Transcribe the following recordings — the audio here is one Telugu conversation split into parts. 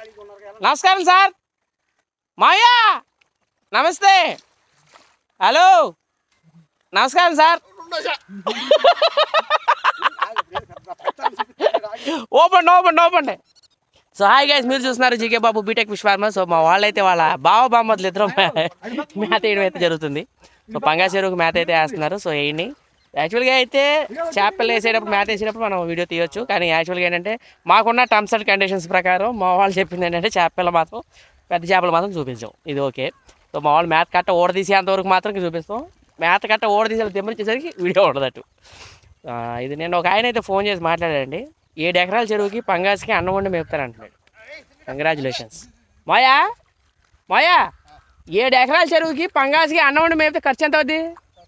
నమస్కారం సార్. మాయా నమస్తే. హలో నమస్కారం sir. Open. So hi guys, మీరు చూస్తున్నారు GK Babu BTech fish farmer. So మా వాళ్ళైతే వాళ్ళ బామ్మద్దులు ఇద్దరు మేత వేయడం అయితే జరుగుతుంది. సో పంగా చెరువుకు మేత అయితే వేస్తున్నారు. సో వేయండి. యాక్చువల్గా అయితే చేపలు వేసేటప్పుడు మేత వేసేటప్పుడు మనం వీడియో తీయొచ్చు. కానీ యాక్చువల్గా ఏంటంటే మాకున్న టర్మ్స్ అండ్ కండిషన్స్ ప్రకారం మా వాళ్ళు చెప్పింది ఏంటంటే చేపలు మాత్రం పెద్ద చేపలు మాత్రం చూపించాం. ఇది ఓకే. సో మా వాళ్ళు మేత కట్ట ఓడదీసేంతవరకు మాత్రం చూపిస్తాం. మేత కట్ట ఓడదీసే తెమ్మరిచేసరికి వీడియో ఉండదట్టు. ఇది నేను ఒక ఆయన అయితే ఫోన్ చేసి మాట్లాడాడండి. 7 ఎకరాల చెరువుకి పంగాస్కి అన్నం వండి మేపుతారంటున్నాడు. కంగ్రాచులేషన్స్ మాయా. 7 ఎకరాల చెరువుకి పంగాస్కి అన్నం వండి మేపితే ఖర్చు ఎంత అవుద్ది?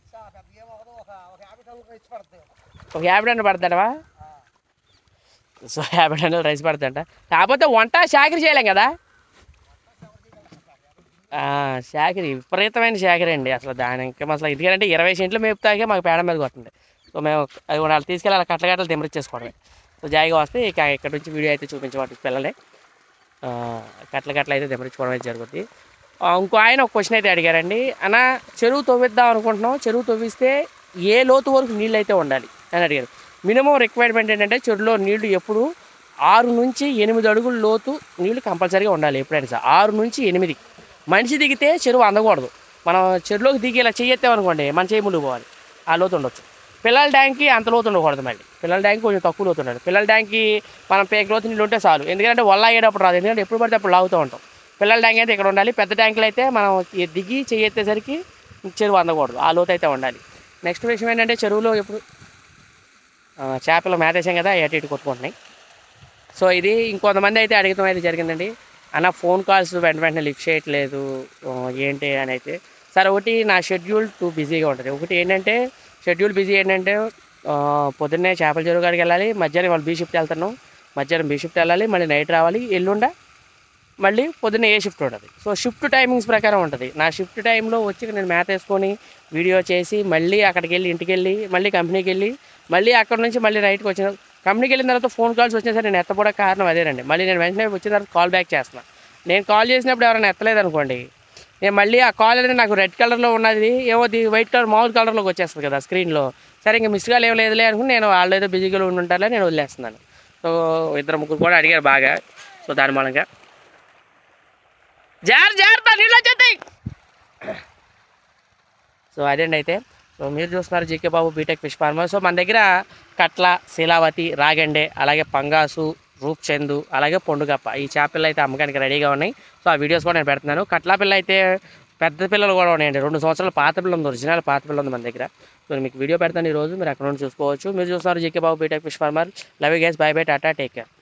ఒక 50 టన్నులు పడతాడవా? సో 50 టన్నులు రైస్ పడతాడ. కాకపోతే వంట చాకరీ చేయలేం కదా. చాకరీ విపరీతమైన చాకరీ అండి. అసలు దానికి అసలు ఎందుకంటే 20 సెంట్లు మేపుతాకే మాకు పేడ మీద కొట్టండి. సో మేము అది వాళ్ళు తీసుకెళ్ళి అలా కట్టలు తెమరిచ్చేసుకోవడమే. సో జాయిగా వస్తే ఇక ఇక్కడ నుంచి వీడియో అయితే చూపించబట్టి పిల్లలే కట్టలు అయితే తెమరించుకోవడం అయితే జరుగుతుంది. ఇంకో ఆయన ఒక క్వశ్చన్ అయితే అడిగారండి. అన్న చెరువు తవ్విద్దాం అనుకుంటున్నాం, చెరువు తవ్విస్తే ఏ లోతు వరకు నీళ్ళు అయితే ఉండాలి అని అడిగారు. మినిమం రిక్వైర్మెంట్ ఏంటంటే చెరువులో నీళ్లు ఎప్పుడు 6 నుంచి 8 అడుగుల లోతు నీళ్లు కంపల్సరీగా ఉండాలి. ఎప్పుడైనా సార్ 6 నుంచి 8 మనిషి దిగితే చెరువు అందకూడదు. మనం చెరువులోకి దిగి ఇలా చెయ్యెత్తామనుకోండి మన చేయి ముందుకు పోవాలి. ఆ లోతు ఉండొచ్చు. పిల్లల ట్యాంక్కి అంత లోతు ఉండకూడదు. మళ్ళీ పిల్లల ట్యాంక్ కొంచెం తక్కువ లోతు ఉండాలి. పిల్లల ట్యాంక్కి మనం పేక లోతు నీళ్ళు ఉంటే చాలు. ఎందుకంటే వల్ల అయ్యేటప్పుడు రాదు. ఎందుకంటే ఎప్పుడు పడితే అప్పుడు లాగుతూ ఉంటాం. పిల్లల ట్యాంక్ అయితే ఇక్కడ ఉండాలి. పెద్ద ట్యాంకులు అయితే మనం దిగి చెయ్యెత్తేసరికి చెరువు అందకూడదు. ఆ లోతు అయితే ఉండాలి. నెక్స్ట్ విషయం ఏంటంటే చెరువులో ఎప్పుడు చేపలు మేతేసాం కదా అటు ఇటు కొట్టుకుంటున్నాయి. సో ఇది ఇంకొంతమంది అయితే అడుగుతాం అయితే జరిగిందండి. అన్న ఫోన్ కాల్స్ వెంటనే లిఫ్ట్ చేయట్లేదు ఏంటి అని అయితే. సార్ ఒకటి నా షెడ్యూల్ టూ బిజీగా ఉంటుంది. ఒకటి ఏంటంటే షెడ్యూల్ బిజీ ఏంటంటే పొద్దున్నే చేపల చెరువు కాడికి వెళ్ళాలి. మధ్యాహ్నం వాళ్ళు బీ షిఫ్ట్ వెళ్తున్నాం. మధ్యాహ్నం బీ షిఫ్ట్ వెళ్ళాలి. మళ్ళీ నైట్ రావాలి. ఎల్లుండ మళ్ళీ పొద్దున్నే ఏ షిఫ్ట్ ఉంటుంది. సో షిఫ్ట్ టైమింగ్స్ ప్రకారం ఉంటుంది. నా షిఫ్ట్ టైంలో వచ్చి నేను మేత వేసుకొని వీడియో చేసి మళ్ళీ అక్కడికి వెళ్ళి ఇంటికి వెళ్ళి మళ్ళీ కంపెనీకి వెళ్ళి మళ్ళీ అక్కడ నుంచి మళ్ళీ నైట్కి వచ్చిన కంపెనీకి వెళ్ళిన తర్వాత ఫోన్ కాల్స్ వచ్చినా సరే నేను ఎత్తపోవడానికి కారణం అదేనండి. మళ్ళీ నేను వెంటనే వచ్చిన తర్వాత కాల్ బ్యాక్ చేస్తున్నాను. నేను కాల్ చేసినప్పుడు ఎవరైనా ఎత్తలేదనుకోండి, నేను మళ్ళీ ఆ కాల్ అనేది నాకు రెడ్ కలర్లో ఉన్నది ఏమోది వైట్ కలర్ మామూలు కలర్లోకి వచ్చేస్తుంది కదా స్క్రీన్లో. సరే ఇంకా మిస్ కాల్ ఏం లేదులే అనుకుని నేను వాళ్ళు ఏదో బిజీగా ఉంటారులే నేను వదిలేస్తున్నాను. సో 2-3 కూడా అడిగారు బాగా. సో దాని మూలంగా జాగ్రత్త నీళ్ళు వచ్చేస్తాయి. సో అదేండి అయితే. సో మీరు చూస్తున్నారు GK Babu BTech fish farmer. So మన దగ్గర కట్ల, శీలావతి, రాగండే, అలాగే పంగాసు, రూప్చందు, అలాగే పొండుగప్ప ఈ చేపలు అయితే అమ్మకానికి రెడీగా ఉన్నాయి. సో ఆ వీడియోస్ కూడా నేను పెడుతున్నాను. కట్ల పిల్ల అయితే పెద్ద పిల్లలు కూడా ఉన్నాయండి. 2 సంవత్సరాల పాత పిల్ల ఉంది, ఒరిజినల్ పాత పిల్ల ఉంది మన దగ్గర. సో మీకు వీడియో పెడతాను ఈరోజు, మీరు అక్కడ నుండి చూసుకోవచ్చు. మీరు చూస్తున్నారు GK Babu BTech fish farmer. Love you guys, bye bye, tata, take care.